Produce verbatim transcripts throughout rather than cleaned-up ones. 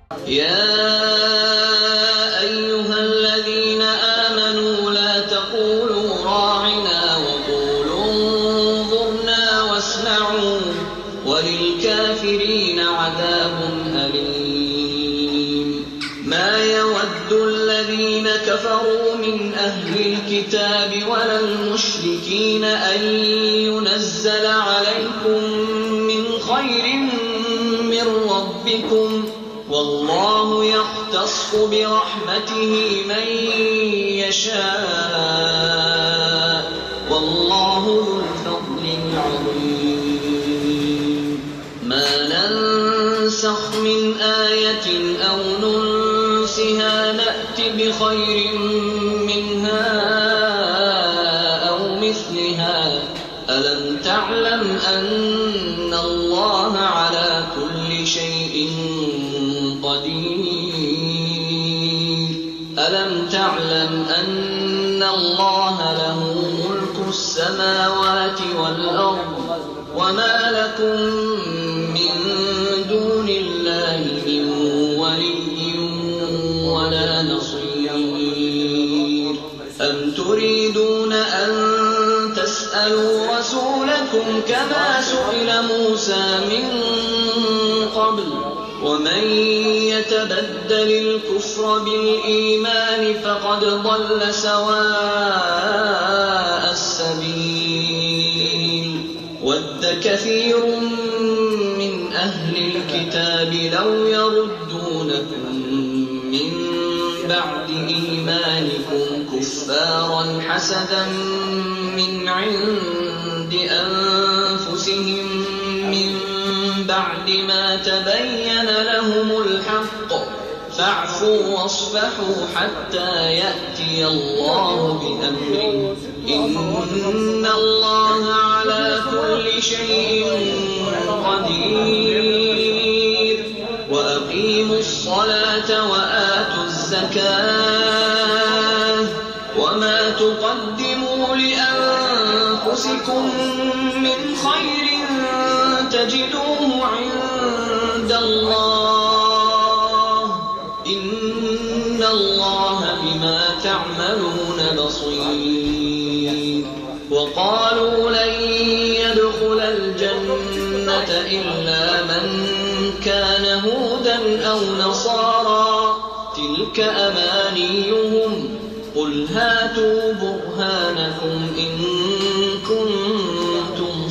يا أيها الذين آمنوا لا تقولوا راعنا وقولوا انظرنا واسمعوا وللكافرين عذاب أليم. ما يود الذين كفروا من أهل الكتاب ولا المشركين أن ينزل عليكم من خير من ربكم والله يختص برحمته من يشاء والله ذو الفضل العظيم. ما ننسخ من آية أو ننسها نأت بخير منها أو مثلها. ألم تعلم أن الله على كل شيء قدير؟ ألم تعلم أن الله له ملك السماوات والأرض وما لكم من دون الله من ولي ولا نصير؟ أم تريدون أن تسألوا رسولكم كما سئل موسى من قبل ومن يتبدل الكفر بالإيمان فقد ضل سواء السبيل. ود كثير من أهل الكتاب لو يردونكم من بعد إيمانكم كفارا حسدا من عند أنفسهم من بعد ما تبين لهم الحق فاعفوا واصفحوا حتى يأتي الله بأمره إن الله على كل شيء قدير. وأقيموا الصلاة وآتوا الزكاة وما تقدموا لأنفسكم من خير تجدوه عند الله إن الله بما تعملون بصير. وقالوا لن يدخل الجنة إلا من كان هودا أو نصارى تلك أمانيهم قل هاتوا برهانكم إن كنتم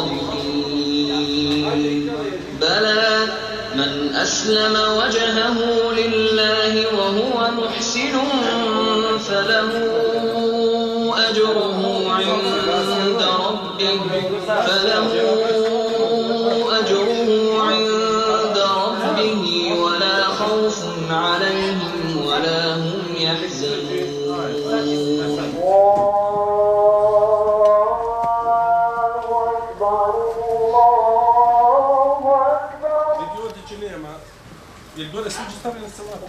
صادقين. بلى من أسلم وجهه لله وهو محسن فله أجره عند ربه فله أجره عند ربه ولا خوف عليهم ولا هم يحزنون. Dole svi će stavili na salatu.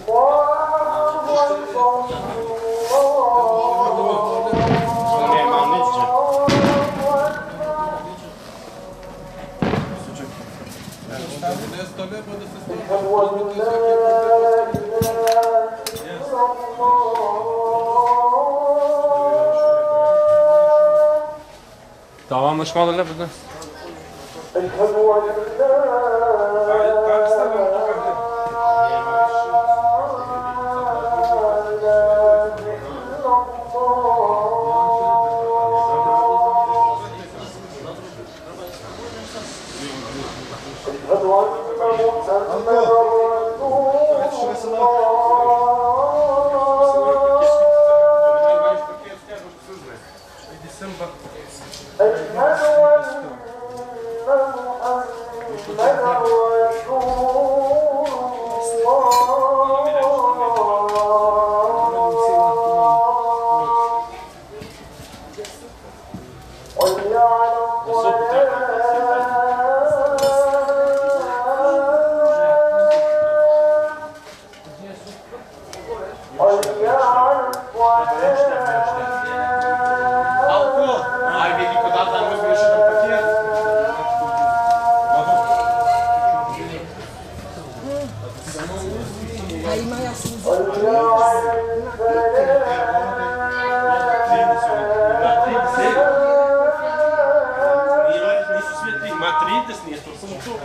Nema, neće. Stavili ne stave, pa da se stavili. Tamam, mش ماضي اللعبة ده. أشهد أن محمدا رسول الله A ima ja sam uzela. Nisu svi tri, ma trideset nije to, samo to.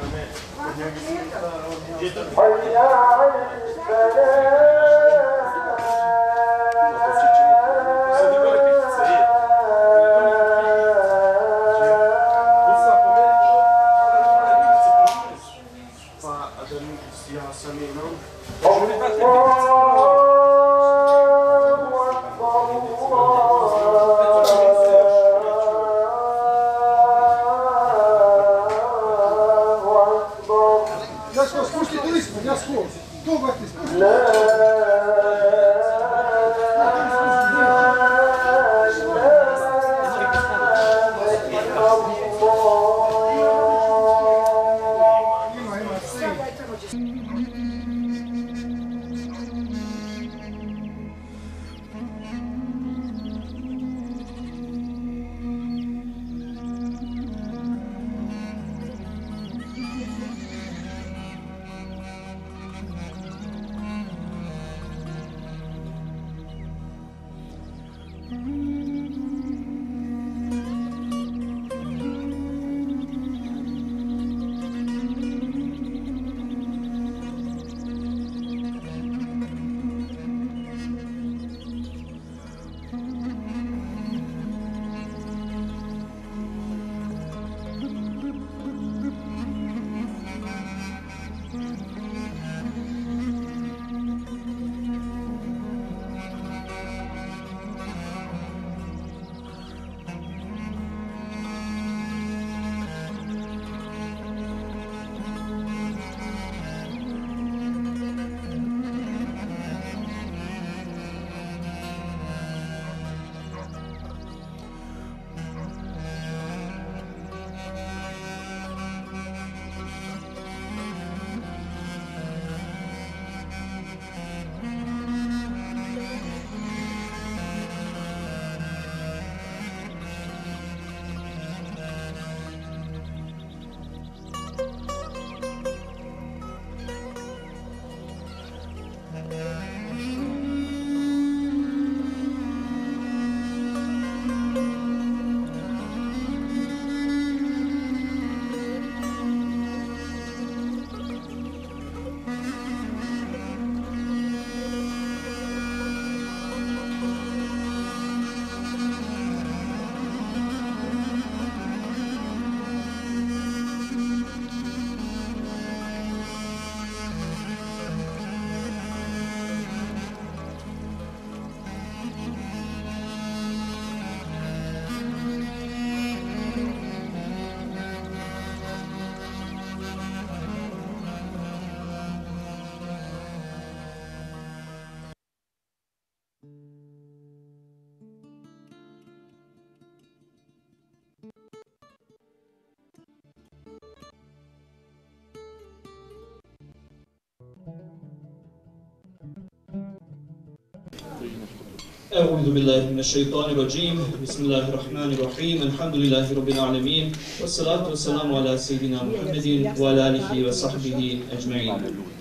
أعوذ بالله من الشيطان الرجيم بسم الله الرحمن الرحيم الحمد لله رب العالمين والصلاة والسلام على سيدنا محمد وعلى آله وصحبه أجمعين.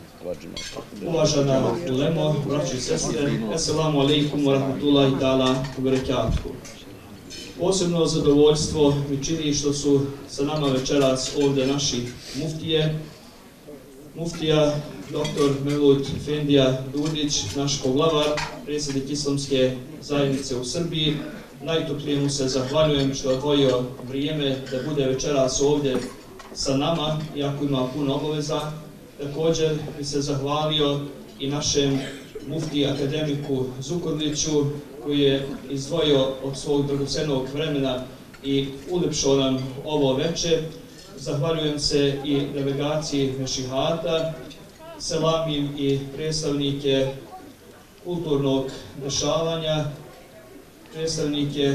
Uvažena ulemo, braći i sestre, assalamu alaikum wa rahmatullahi ta'ala wa barakatuhu. Posebno zadovoljstvo mi čini što su sa nama večeras ovdje naši muftije, muftija doktor Mevlud Efendija Dudić, naš poglavar, predsjednik Islamske zajednice u Srbiji. Najtoplije mu se zahvaljujem što je odvojio vrijeme da bude večeras ovdje sa nama, iako ima puno obaveza. Također bi se zahvalio i našem muftiji akademiku Zukorliću, koji je izdvojio od svog dragocenog vremena i uljepšao nam ovo večer. Zahvaljujem se i delegaciji Mešihata, selamim i predstavnike kulturnog dešavanja, predstavnike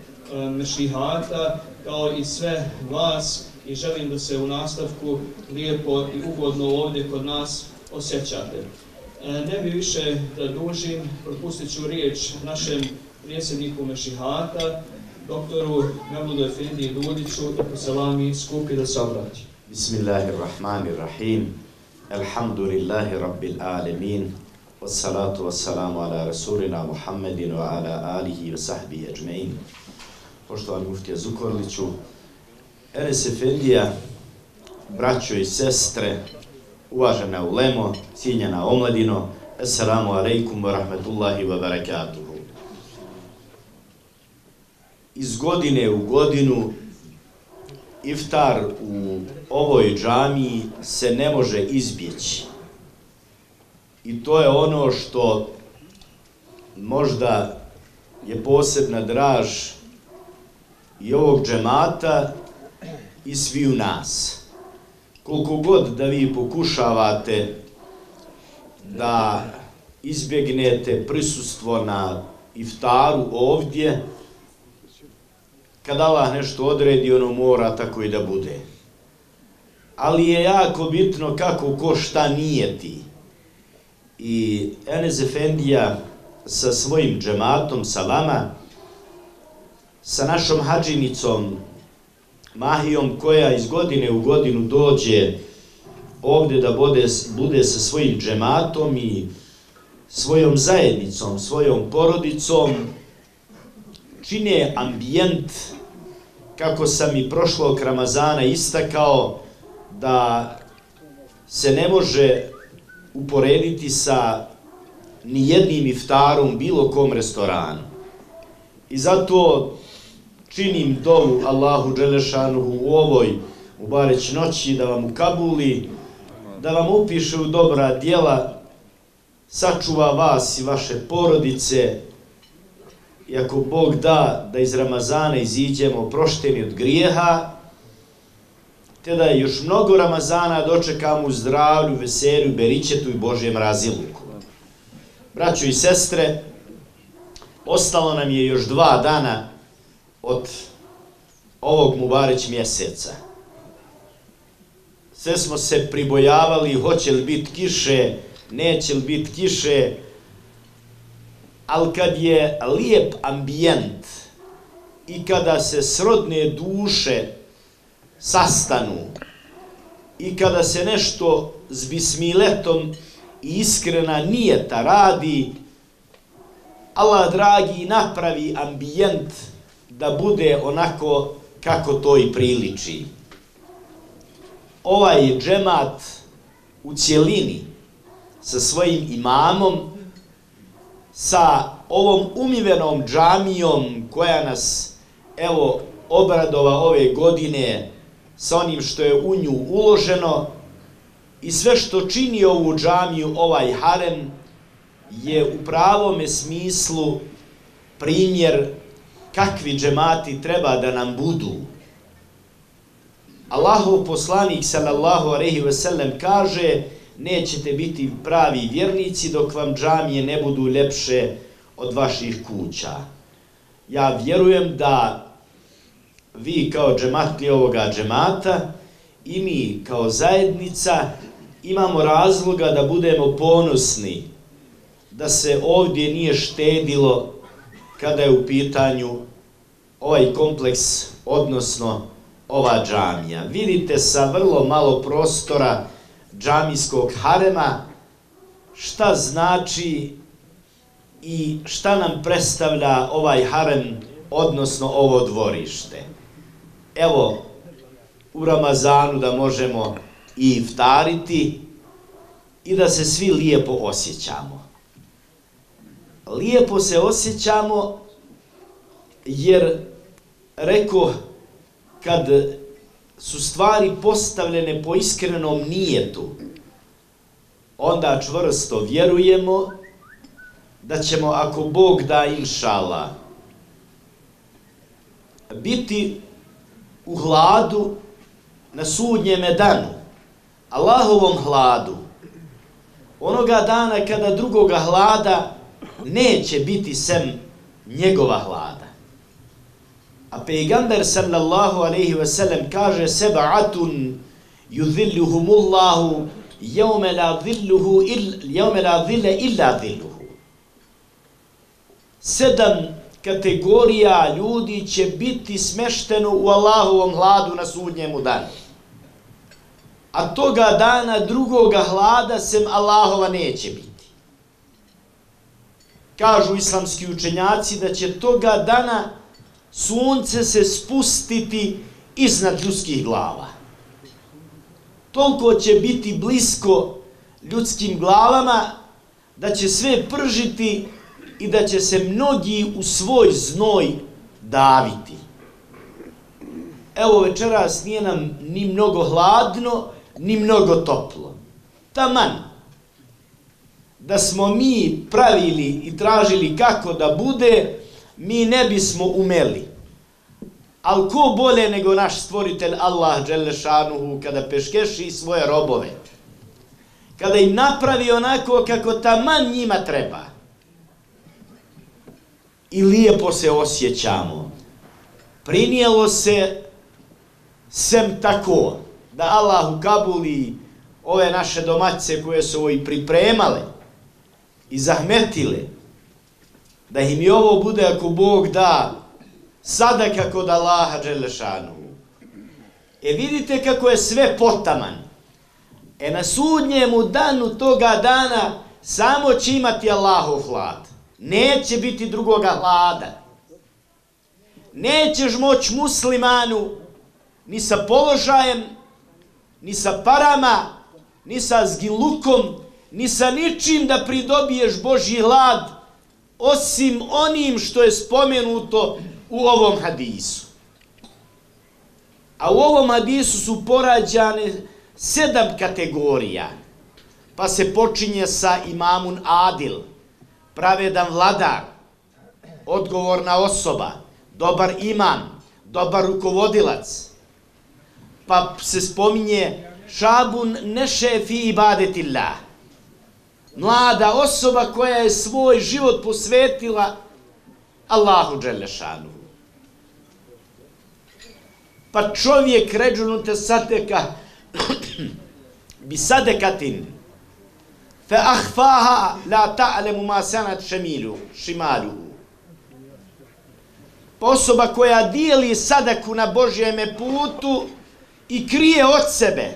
Mešihata, kao i sve vas, i želim da se u nastavku lijepo i ugodno ovdje kod nas osjećate. Ne bi više da dužim, propustit ću riječ našem predsjedniku Mešihata, doktoru Mevludu Efendiji Dudiću, da po selami skupi da se obrati. Bismillahirrahmanirrahim. Alhamdulillahi Rabbil Alemin. Wassalatu wassalamu ala Rasulina Muhammedin wa ala alihi wa sahbihi ajma'in. Poštovani muftija Zukorliću, Enes Efendija, braćo i sestre, uvažena ulemo, cijenjena omladino, assalamu alaikum wa rahmatullahi wa barakatuhu. Iz godine u godinu iftar u ovoj džamiji se ne može izbjeći. I to je ono što možda je posebna draž i ovog džemata i sviju nas. Koliko god da vi pokušavate da izbjegnete prisustvo na iftaru ovdje, kad Allah nešto odredi, ono mora tako i da bude. Ali je jako bitno kako ko šta nijeti. I Enes Efendija sa svojim džematom, sa vama, sa našom hadžinicom Mahijom, koja iz godine u godinu dođe ovdje da bude, bude sa svojim džematom i svojom zajednicom, svojom porodicom, čine ambijent, kako sam i prošlog Ramazana istakao, da se ne može uporediti sa nijednim iftarom bilo kom restoranu. I zato činim dovu Allahu Đelešanuhu u ovoj ubareć noći da vam ukabuli, da vam upiše u dobra djela, sačuva vas i vaše porodice, i ako Bog da da iz Ramazana iziđemo oprošteni od grijeha, te da još mnogo Ramazana dočekamo u zdravlju, veselju, beričetu i Božjem raziluku. Braćo i sestre, ostalo nam je još dva dana od ovog Mubareć mjeseca. Sve smo se pribojavali, hoće li biti kiše, neće li biti kiše, ali kad je lijep ambijent i kada se srodne duše sastanu i kada se nešto s bismiletom i iskrena nijeta radi, Allah dragi napravi ambijent da bude onako kako to i priliči. Ovaj džemat u cjelini sa svojim imamom, sa ovom umivenom džamijom koja nas, evo, obradova ove godine sa onim što je u nju uloženo i sve što čini ovu džamiju, ovaj harem, je u pravome smislu primjer kakvi džemati treba da nam budu. Allahov poslanik sallallahu alejhi ve sellem kaže: nećete biti pravi vjernici dok vam džamije ne budu ljepše od vaših kuća. Ja vjerujem da vi kao džematli ovoga džemata i mi kao zajednica imamo razloga da budemo ponosni da se ovdje nije štedilo kada je u pitanju ovaj kompleks, odnosno ova džamija. Vidite sa vrlo malo prostora džamijskog harema šta znači i šta nam predstavlja ovaj harem, odnosno ovo dvorište. Evo, u Ramazanu da možemo i iftariti i da se svi lijepo osjećamo. Lijepo se osjećamo jer, reko, kad su stvari postavljene po iskrenom nijetu, onda čvrsto vjerujemo da ćemo, ako Bog da, inšala, biti u hladu na sudnjeme danu, Allahovom hladu, onoga dana kada drugoga hlada neće biti sem njegova hlada. A pejgamber sallallahu alejhi ve sellem kaže: seb'atun yudhilluhumullahu yawma la dhilluhu illa yawma la dhilla illa dhilluhu. Sedam kategorija ljudi će biti smešteno u Allahovom hladu na sudnjemu danu. a toga dana drugoga hlada sem Allahova neće biti. Kažu islamski učenjaci da će toga dana sunce se spustiti iznad ljudskih glava. Toliko će biti blisko ljudskim glavama da će sve pržiti i da će se mnogi u svoj znoj daviti. Evo večeras nije nam ni mnogo hladno, ni mnogo toplo. Taman da smo mi pravili i tražili kako da bude, mi ne bismo umeli. Ali ko bolje nego naš stvoritelj Allah dželle šanuhu kada peškeši svoje robove, kada im napravi onako kako taman njima treba. I lijepo se osjećamo. Prinijelo se sem tako da Allah ukabuli ove naše domaćice koje su ovo i pripremale i zahmetile, da im i ovo bude, ako Bog da, sadaka kod Allaha dželle šanuhu. E vidite kako je sve potaman. E na sudnjemu danu toga dana samo će imati Allahov hlad. Neće biti drugoga hlada. Nećeš moći muslimanu ni sa položajem, ni sa parama, ni sa zgilukom, ni sa ničim da pridobiješ Božji hlad, osim onim što je spomenuto u ovom hadisu. A u ovom hadisu su porađane sedam kategorija. Pa se počinje sa imamun adil, pravedan vladar, odgovorna osoba, dobar imam, dobar rukovodilac. Pa se spominje šabun neše fi ibadetillah, mlada osoba koja je svoj život posvetila Allahu dželle šanuhu. Pa čovjek ređunute sadeka bi sadekatin fe ahfaha la ta'lemu ma sanat šemilu, šimaluhu. Pa osoba koja dijeli sadaku na Božjeme putu i krije od sebe.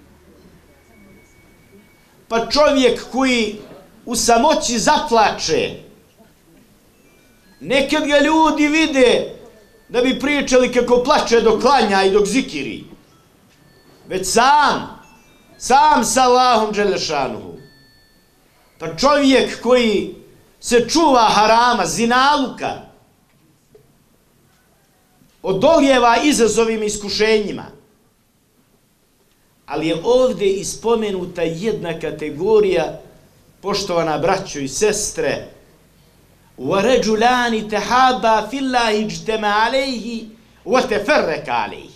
Pa čovjek koji u samoći zaplače, nekad ga ljudi vide da bi pričali kako plače dok klanja i dok zikiri. Već sam, sam sa Allahom dželle šanuhu. Pa čovjek koji se čuva harama, zinaluka, odoljeva izazovima i iskušenjima. Ali je ovdje ispomenuta jedna kategorija, poštovana braćo i sestre, وَرَجُلَانِ تَحَابَا فِي اللَّهِ اجْتَمَا عَلَيْهِ وَتَفَرَّكَ عَلَيْهِ.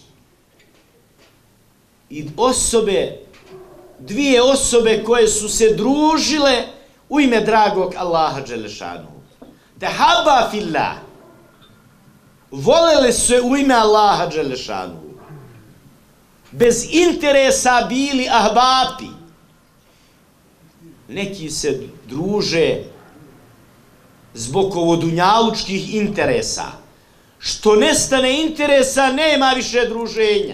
I osobe, dvije osobe koje su se družile u ime dragog Allaha dželle šanuhu. Tehaba fillah, volele se u ime Allaha dželle šanuhu. Bez interesa bili ahbapi. Neki se druže zbog ovodunjalučkih interesa. Što nestane interesa, nema više druženja.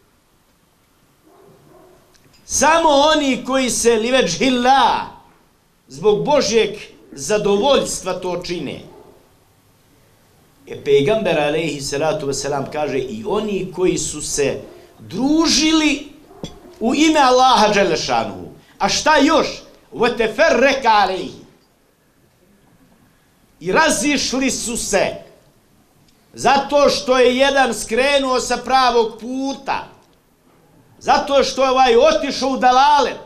Samo oni koji se liveđhillah, zbog Božjeg zadovoljstva to čine. E pejgamber alejhi salatu vesselam kaže i oni koji su se družili u ime Allaha dželle šanuhu. A šta još? Veteferreka alejhi. I razišli su se zato što je jedan skrenuo sa pravog puta, zato što je ovaj otišao u dalalet,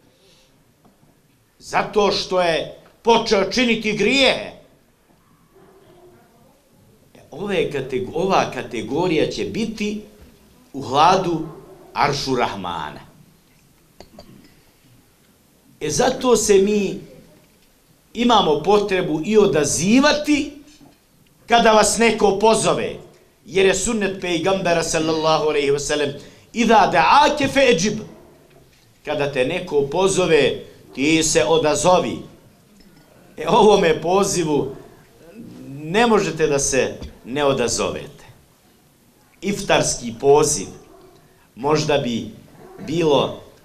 zato što je počeo činiti grijehe. Ove kategor- ova kategorija će biti u hladu Aršu Rahmana. E zato se mi imamo potrebu i odazivati kada vas neko pozove, jer je sunnet pejgambera sallallahu alejhi ve sellem iza da'ake fe ejib. Kada te neko pozove, ti se odazovi. E ovome pozivu ne možete da se ne odazovete. Iftarski poziv možda bi bilo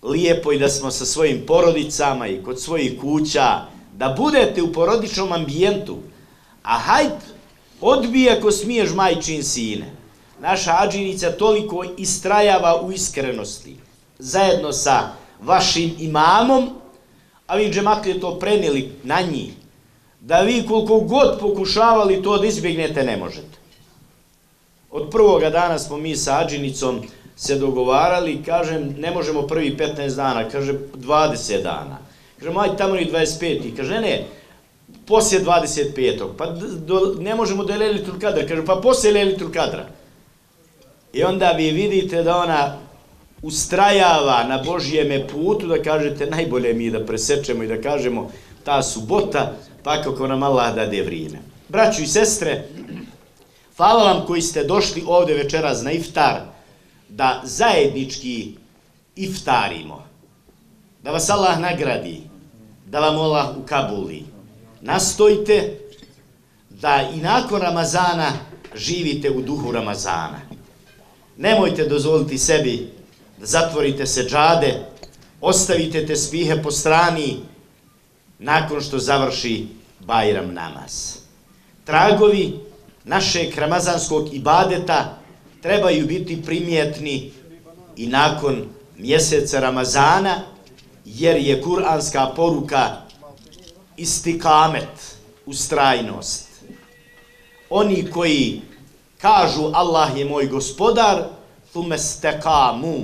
lijepo i da smo sa svojim porodicama i kod svojih kuća, da budete u porodičnom ambijentu. A hajde, odbij ako smiješ majčin sine. Naša hadžinica toliko istrajava u iskrenosti, zajedno sa vašim imamom, a vi džematlije to prenijeli na njih, da vi koliko god pokušavali to da izbjegnete, ne možete. Od prvoga dana smo mi sa hadžinicom se dogovarali, kažem, ne možemo prvi petnaest dana, kaže dvadeset dana. Kažem, aj tamo i dvadeset pet. Kaže, ne, poslije dvadeset petog. Pa do, ne možemo da je Lejletul Kadra. Kaže, pa poslije Lejletul Kadra. I onda vi vidite da ona ustrajava na Božijeme putu, da kažete, najbolje mi da presečemo i da kažemo ta subota, pa kako nam Allah dade vrijeme. Braćo i sestre, hvala vam koji ste došli ovdje večeras na iftar, da zajednički iftarimo, da vas Allah nagradi, da vam Allah ukabuli. Nastojte da i nakon Ramazana živite u duhu Ramazana. Nemojte dozvoliti sebi da zatvorite seđade, ostavite te spihe po strani nakon što završi Bajram namaz. Tragovi našeg ramazanskog ibadeta trebaju biti primjetni i nakon mjeseca Ramazana, jer je kuranska poruka istikamet, ustrajnost. Oni koji kažu Allah je moj gospodar, thume stekamu.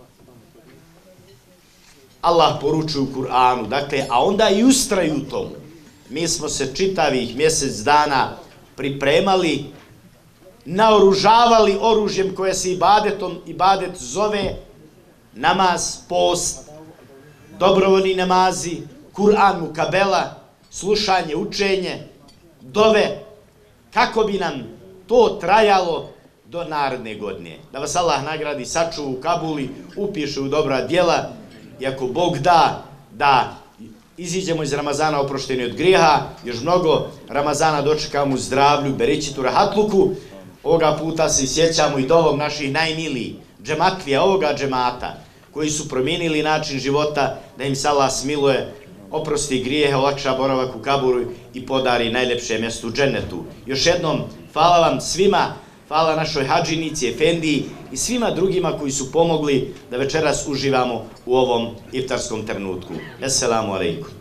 Allah poručuje u Kur'anu, dakle, a onda i ustraju u tomu. Mi smo se čitavih mjesec dana pripremali, naoružavali oružjem koje se ibadetom, ibadet zove namaz, post, dobrovoljni namazi, Kur'an, mukabela, slušanje, učenje, dove, kako bi nam to trajalo do naredne godine. Da vas Allah nagradi, sačuva u Kabuli, upiše u dobra djela i ako Bog da, da iziđemo iz Ramazana oprošteni od grijeha, još mnogo Ramazana dočekamo u zdravlju, berećitu, rahatluku. Ovoga puta se sjećamo i do ovog naših najmilijih džematlija, ovoga džemata, koji su promijenili način života, da im se Allah smiluje, oprosti grijehe, olakša boravak u Kaburu i podari najljepše mjesto u džennetu. Još jednom, hvala vam svima, hvala našoj hadžinici, efendiji i svima drugima koji su pomogli da večeras uživamo u ovom iftarskom trenutku. Assalamu alaikum.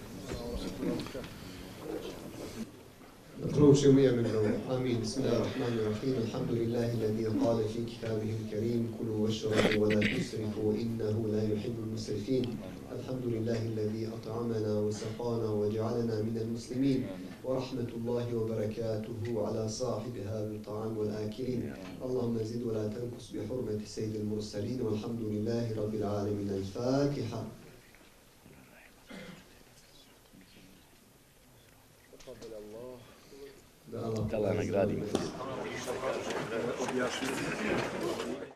Proučio mi je među. Amin. Bismillahirrahmanirrahim. Alhamdulillahi alladhi qala fi kitabihi al-karim kulu washrabu wa la tusrifu innahu la yuhibbul musrifin. Alhamdulillahi alladhi at'amana wa saqana wa ja'alana min al-muslimin. ورحمة الله وبركاته على صاحب هذا الطعام والآكلين اللهم زد ولا تنقص بحرمة سيد المرسلين والحمد لله رب العالمين. الفاتحة. Da Allah nagradi.